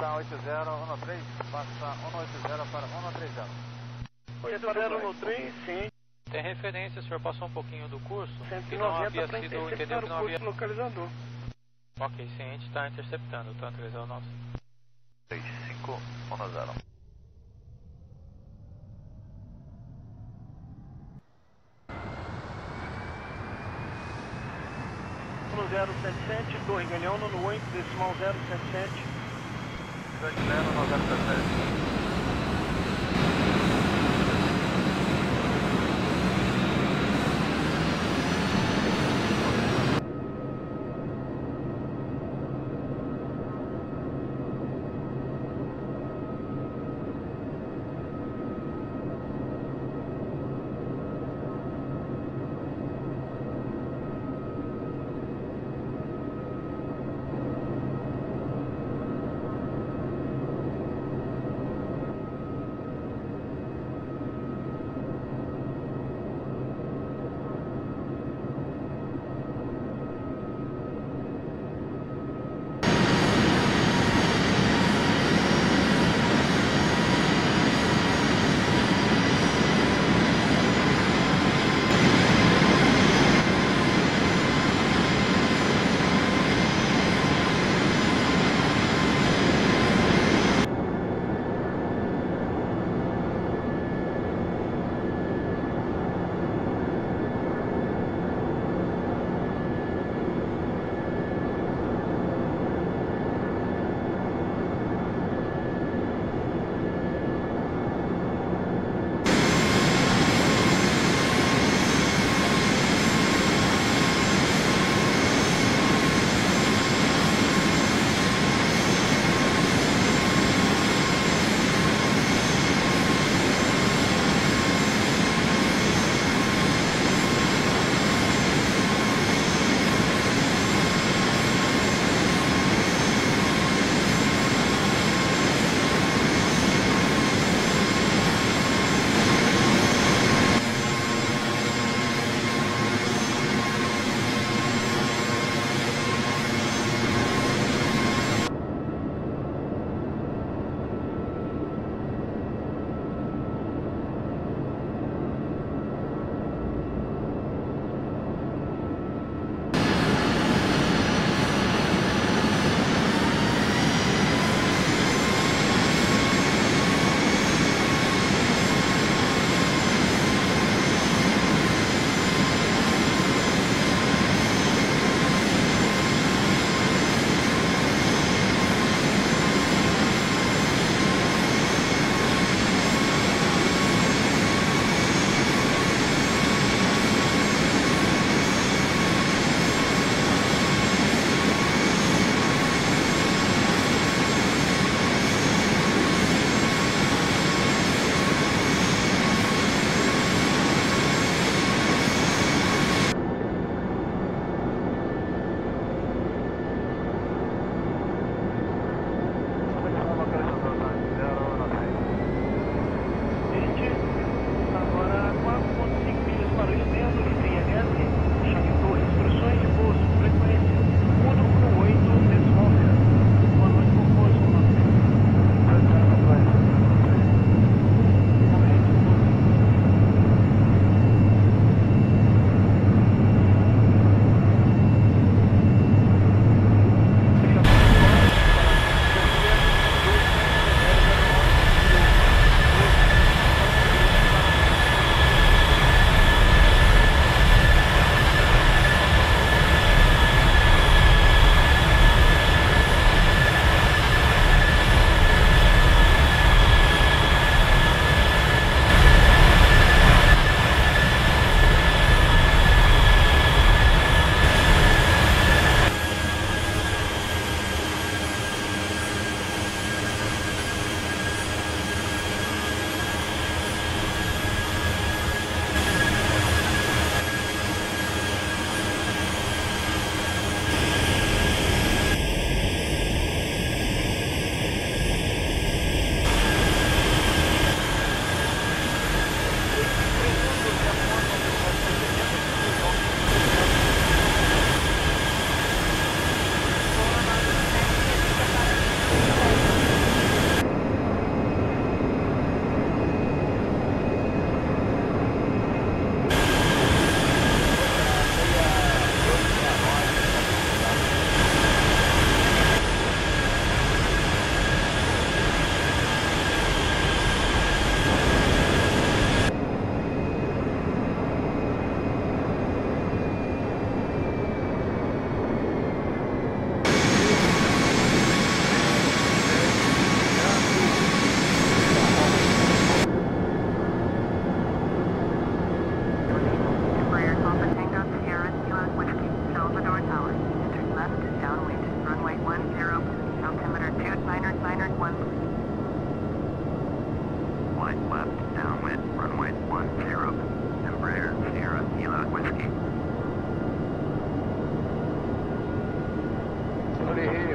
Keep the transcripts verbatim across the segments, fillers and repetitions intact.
Passa oito zero um três, passa um oito zero para um três zero. oito zero um três, sim. Tem referência, o senhor passou um pouquinho do curso? cento Que e não noventa havia para sido, interceptar entendeu que o não curso havia... localizador. Ok, sim, a gente está interceptando, tanto três zero nove. três cinco um zero. um zero sete sete, Torre Ganhão, no oito, decimal zero sete sete. sete zero um zero sete sete.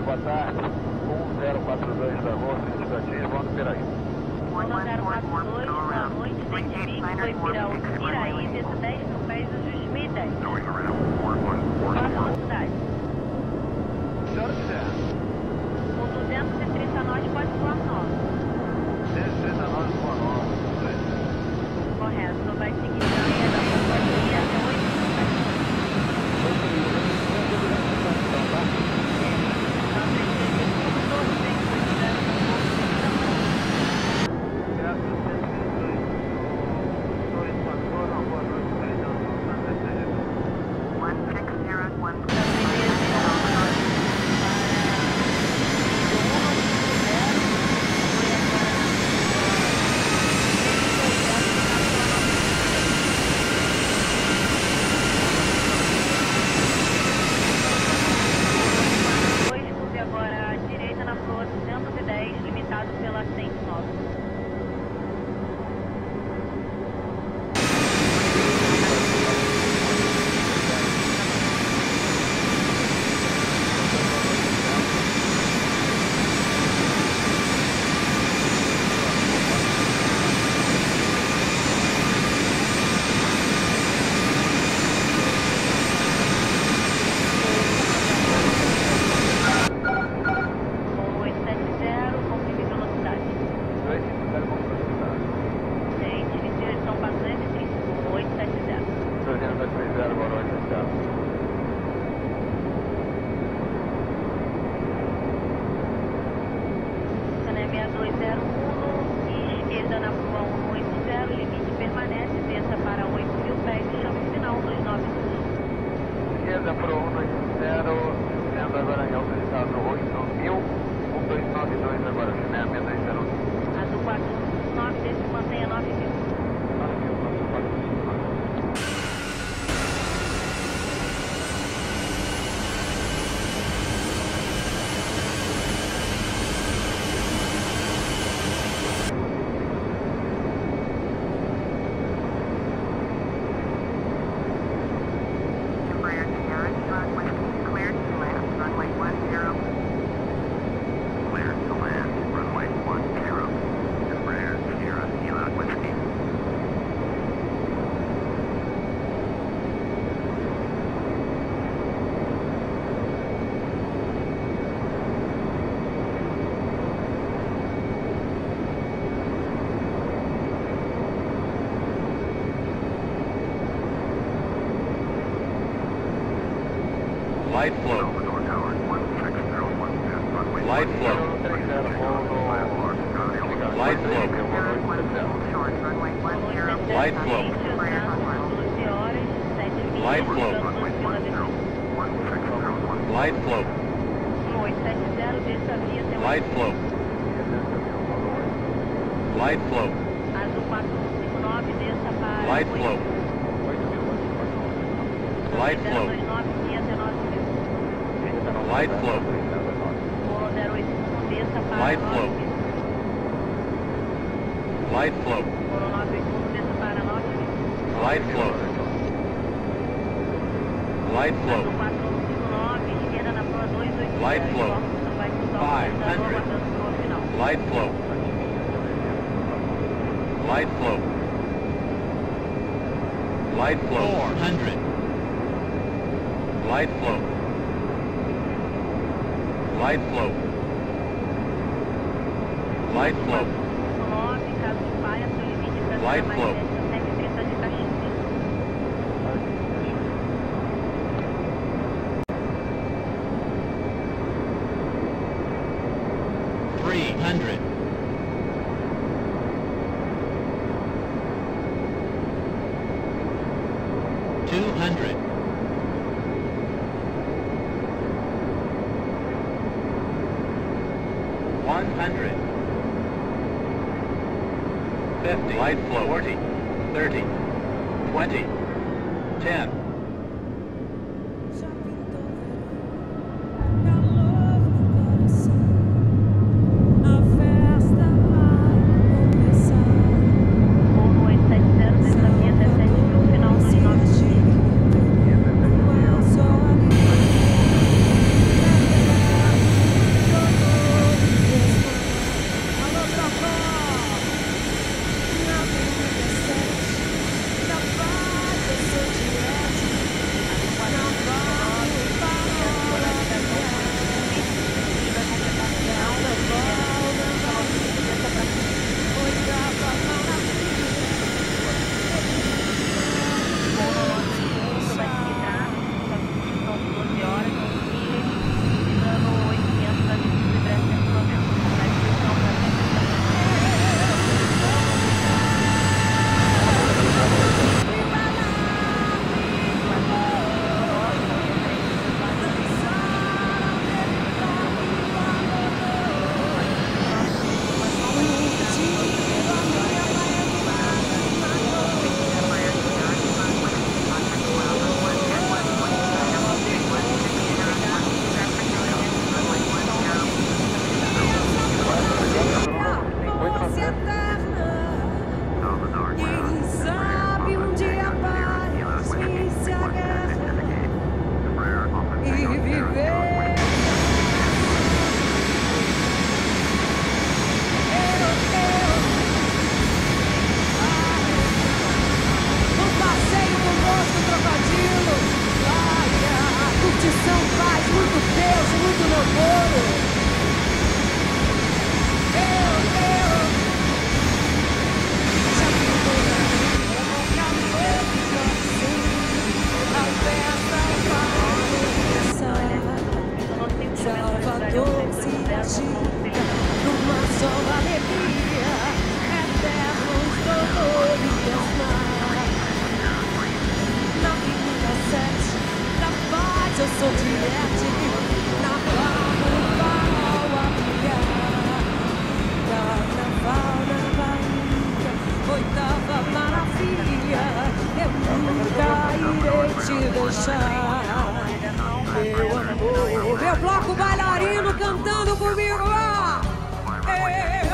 boa tarde. um zero quatro dois da Golf, indicativo, vamos Piraí. um zero quatro dois, boa noite, Dengue foi Piraú, Piraí, desça dez no pés, ajuste meio e dez. Qual velocidade? Se a senhora quiser. Com duzentos e trinta nós pode voar nove. duzentos e trinta nove, boa nova. Correto, só vai seguir na linha da companhia até oito mil pés. Light flow. Light flow. Light flow. Light flow. Light flow. Light flow. Light flow. Light flow. Light flow. Light flow. Light flow. Light flow. Light flow. Light flow. Light flow. Light flow. five hundred. Light flow. Light flow. Light flow. four hundred. Light flow. Light flow. Light flow. Light flow. Three hundred. Two hundred. One hundred. Fifty. Light flow. Forty. Thirty. Twenty. Ten. oitava maravilha, eu nunca irei te deixar, meu amor. Meu bloco bailarino cantando comigo. Ah! Ei.